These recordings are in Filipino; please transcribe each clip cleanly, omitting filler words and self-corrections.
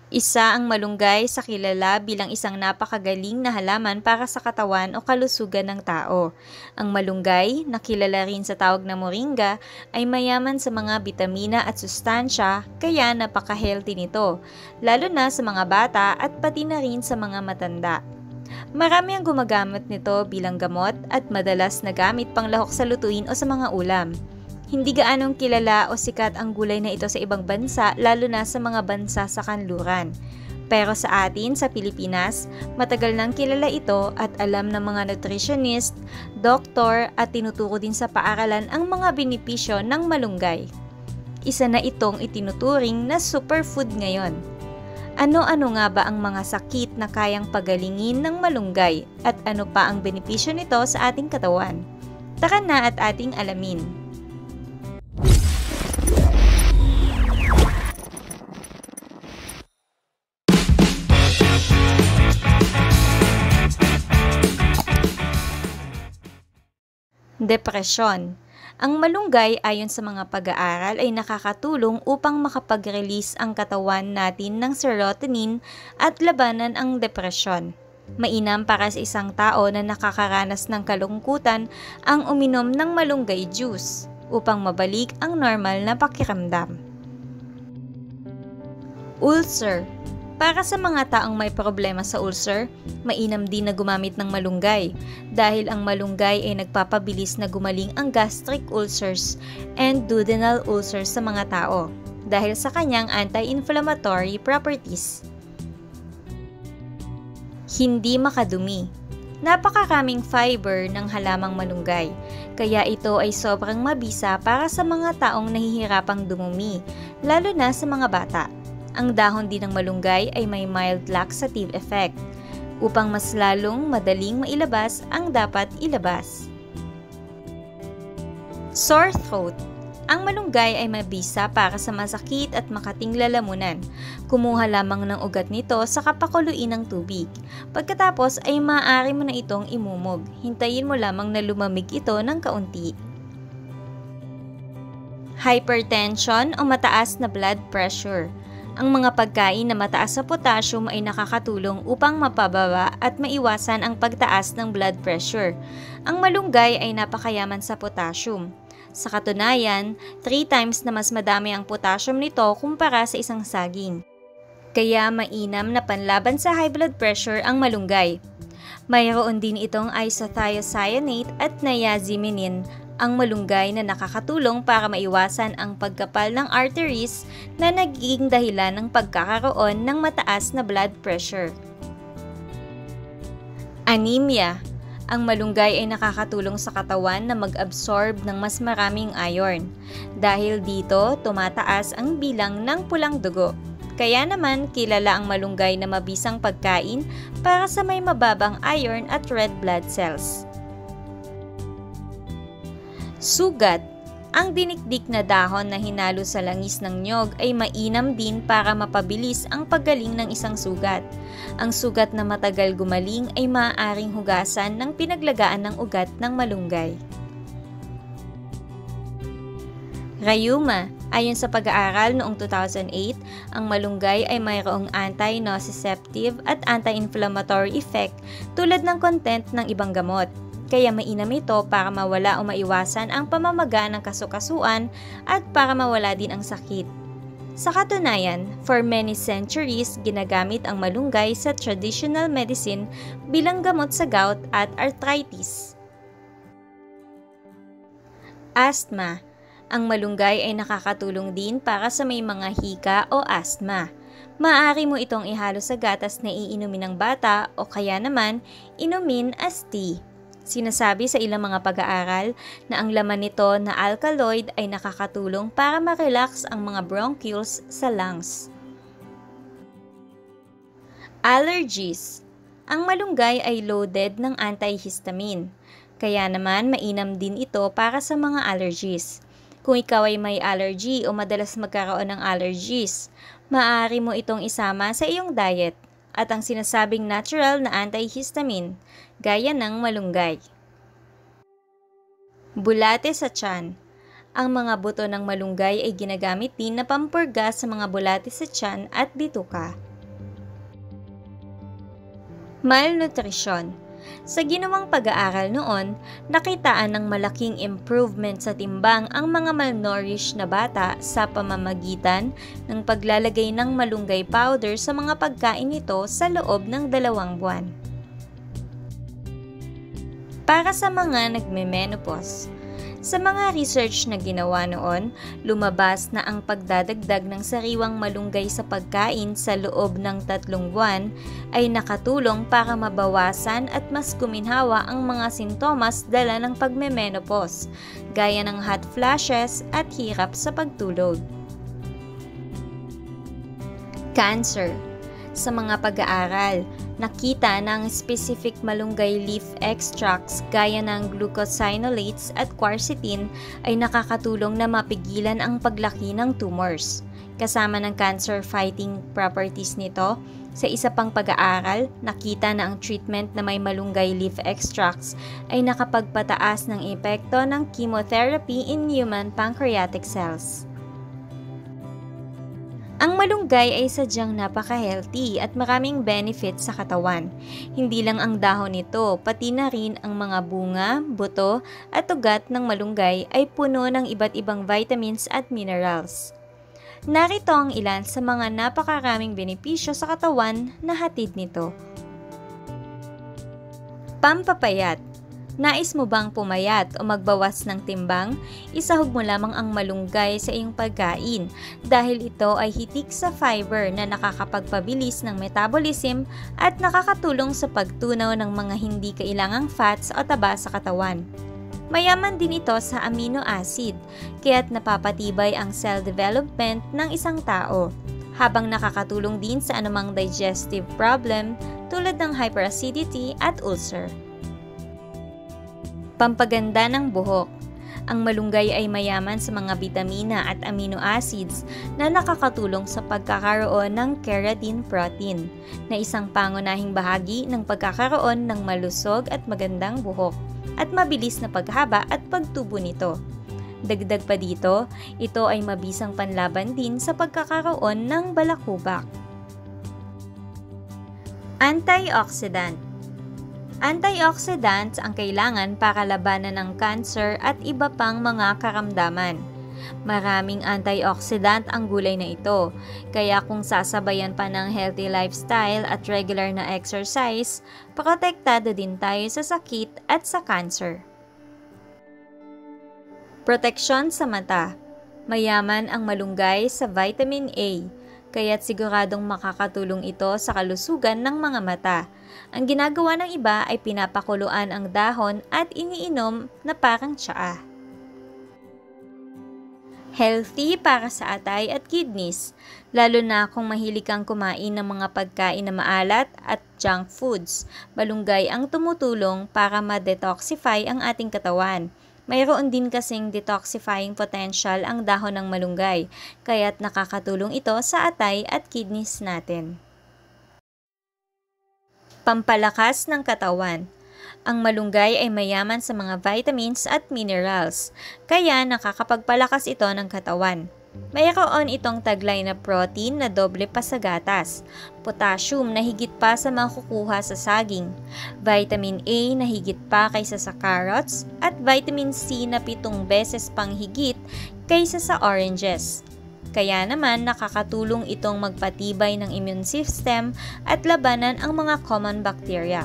Isa ang malunggay sa kilala bilang isang napakagaling na halaman para sa katawan o kalusugan ng tao. Ang malunggay, na kilala rin sa tawag na moringa, ay mayaman sa mga bitamina at sustansya kaya napaka-healthy nito, lalo na sa mga bata at pati na rin sa mga matanda. Marami ang gumagamit nito bilang gamot at madalas na gamit panglahok sa lutuin o sa mga ulam. Hindi gaanong kilala o sikat ang gulay na ito sa ibang bansa, lalo na sa mga bansa sa kanluran. Pero sa atin, sa Pilipinas, matagal nang kilala ito at alam ng mga nutritionist, doktor at tinuturo din sa paaralan ang mga benepisyo ng malunggay. Isa na itong itinuturing na superfood ngayon. Ano-ano nga ba ang mga sakit na kayang pagalingin ng malunggay at ano pa ang benepisyo nito sa ating katawan? Tara na at ating alamin. Depresyon. Ang malunggay ayon sa mga pag-aaral ay nakakatulong upang makapag-release ang katawan natin ng serotonin at labanan ang depresyon. Mainam para sa isang tao na nakakaranas ng kalungkutan ang uminom ng malunggay juice upang mabalik ang normal na pakiramdam. Ulcer. Para sa mga taong may problema sa ulcer, mainam din na gumamit ng malunggay dahil ang malunggay ay nagpapabilis na gumaling ang gastric ulcers and duodenal ulcers sa mga tao dahil sa kanyang anti-inflammatory properties. Hindi makadumi. Napakaraming fiber ng halamang malunggay, kaya ito ay sobrang mabisa para sa mga taong nahihirapang dumumi, lalo na sa mga bata. Ang dahon din ng malunggay ay may mild laxative effect upang mas lalong madaling mailabas ang dapat ilabas. Sore throat. Ang malunggay ay mabisa para sa masakit at makating lalamunan. Kumuha lamang ng ugat nito sa kapakuluin ng tubig. Pagkatapos ay maaari mo na itong imumog. Hintayin mo lamang na lumamig ito ng kaunti. Hypertension o mataas na blood pressure. Ang mga pagkain na mataas sa potassium ay nakakatulong upang mapababa at maiwasan ang pagtaas ng blood pressure. Ang malunggay ay napakayaman sa potassium. Sa katunayan, 3 times na mas madami ang potassium nito kumpara sa isang saging. Kaya mainam na panlaban sa high blood pressure ang malunggay. Mayroon din itong isothiocyanate at niacinamide ang malunggay na nakakatulong para maiwasan ang pagkapal ng arteries na nagiging dahilan ng pagkakaroon ng mataas na blood pressure. Anemia. Ang malunggay ay nakakatulong sa katawan na mag-absorb ng mas maraming iron. Dahil dito, tumataas ang bilang ng pulang dugo. Kaya naman, kilala ang malunggay na mabisang pagkain para sa may mababang iron at red blood cells. Sugat. Ang dinikdik na dahon na hinalo sa langis ng niyog ay mainam din para mapabilis ang paggaling ng isang sugat. Ang sugat na matagal gumaling ay maaaring hugasan ng pinaglagaan ng ugat ng malunggay. Rheuma. Ayon sa pag-aaral noong 2008, ang malunggay ay mayroong anti-nociceptive at anti-inflammatory effect tulad ng content ng ibang gamot. Kaya mainam ito para mawala o maiwasan ang pamamaga ng kasukasuan at para mawala din ang sakit. Sa katunayan, for many centuries, ginagamit ang malunggay sa traditional medicine bilang gamot sa gout at arthritis. Asthma. Ang malunggay ay nakakatulong din para sa may mga hika o asthma. Maaari mo itong ihalo sa gatas na iinumin ng bata o kaya naman inumin as tea. Sinasabi sa ilang mga pag-aaral na ang laman nito na alkaloid ay nakakatulong para ma-relax ang mga bronchioles sa lungs. Allergies. Ang malunggay ay loaded ng antihistamine, kaya naman mainam din ito para sa mga allergies. Kung ikaw ay may allergy o madalas magkaroon ng allergies, maaari mo itong isama sa iyong diet at ang sinasabing natural na antihistamine, gaya ng malunggay. Bulate sa tiyan. Ang mga buto ng malunggay ay ginagamit din na pampurga sa mga bulate sa tiyan at bituka. Malnutrisyon. Sa ginawang pag-aaral noon, nakitaan ng malaking improvement sa timbang ang mga malnourished na bata sa pamamagitan ng paglalagay ng malunggay powder sa mga pagkain nito sa loob ng 2 buwan. Para sa mga nagme-menopause, sa mga research na ginawa noon, lumabas na ang pagdadagdag ng sariwang malunggay sa pagkain sa loob ng 3 buwan ay nakatulong para mabawasan at mas guminhawa ang mga sintomas dala ng pagme-menopause, gaya ng hot flashes at hirap sa pagtulog. Cancer. Sa mga pag-aaral, nakita na ang specific malunggay leaf extracts gaya ng glucosinolates at quercetin ay nakakatulong na mapigilan ang paglaki ng tumors. Kasama ng cancer-fighting properties nito, sa isa pang pag-aaral, nakita na ang treatment na may malunggay leaf extracts ay nakapagpataas ng epekto ng chemotherapy in human pancreatic cells. Ang malunggay ay sadyang napaka-healthy at maraming benefits sa katawan. Hindi lang ang dahon nito, pati na rin ang mga bunga, buto at ugat ng malunggay ay puno ng iba't ibang vitamins at minerals. Narito ang ilan sa mga napakaraming benepisyo sa katawan na hatid nito. Pampapayat. Nais mo bang pumayat o magbawas ng timbang? Isahog mo lamang ang malunggay sa iyong pagkain dahil ito ay hitik sa fiber na nakakapagpabilis ng metabolism at nakakatulong sa pagtunaw ng mga hindi kailangang fats o taba sa katawan. Mayaman din ito sa amino acid, kaya't napapatibay ang cell development ng isang tao, habang nakakatulong din sa anumang digestive problem tulad ng hyperacidity at ulcer. Pampaganda ng buhok. Ang malunggay ay mayaman sa mga bitamina at amino acids na nakakatulong sa pagkakaroon ng keratin protein, na isang pangunahing bahagi ng pagkakaroon ng malusog at magandang buhok, at mabilis na paghaba at pagtubo nito. Dagdag pa dito, ito ay mabisang panlaban din sa pagkakaroon ng balakubak. Antioxidant. Antioxidants ang kailangan para labanan ng cancer at iba pang mga karamdaman. Maraming antioxidant ang gulay na ito, kaya kung sasabayan pa ng healthy lifestyle at regular na exercise, protektado din tayo sa sakit at sa cancer. Proteksyon sa mata. Mayaman ang malunggay sa vitamin A, kaya't siguradong makakatulong ito sa kalusugan ng mga mata. Ang ginagawa ng iba ay pinapakuluan ang dahon at iniinom na parang tsaa. Healthy para sa atay at kidneys, lalo na kung mahilig kang kumain ng mga pagkain na maalat at junk foods. Malunggay ang tumutulong para ma-detoxify ang ating katawan. Mayroon din kasing detoxifying potential ang dahon ng malunggay, kaya't nakakatulong ito sa atay at kidneys natin. Pampalakas ng katawan. Ang malunggay ay mayaman sa mga vitamins at minerals, kaya nakakapagpalakas ito ng katawan. Mayroon itong taglay na protein na doble pa sa gatas, potassium na higit pa sa makukuha sa saging, vitamin A na higit pa kaysa sa carrots, at vitamin C na 7 beses pang higit kaysa sa oranges. Kaya naman nakakatulong itong magpatibay ng immune system at labanan ang mga common bacteria.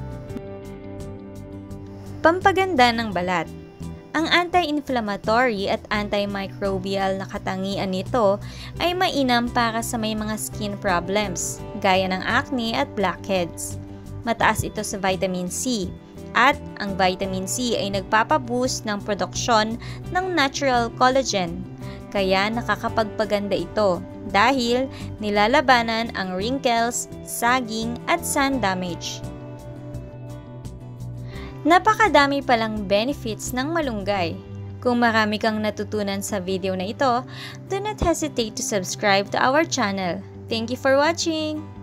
Pampaganda ng balat. Ang anti-inflammatory at antimicrobial na katangian nito ay mainam para sa may mga skin problems, gaya ng acne at blackheads. Mataas ito sa vitamin C, at ang vitamin C ay nagpapaboost ng produksyon ng natural collagen, kaya nakakapagpaganda ito dahil nilalabanan ang wrinkles, saging at sun damage. Napakadami palang benefits ng malunggay. Kung marami kang natutunan sa video na ito, do not hesitate to subscribe to our channel. Thank you for watching!